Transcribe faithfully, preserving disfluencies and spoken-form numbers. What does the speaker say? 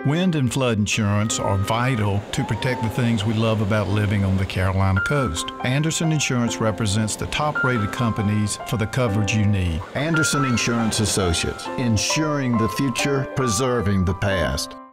Wind and flood insurance are vital to protect the things we love about living on the Carolina coast. Anderson Insurance represents the top-rated companies for the coverage you need. Anderson Insurance Associates, insuring the future, preserving the past.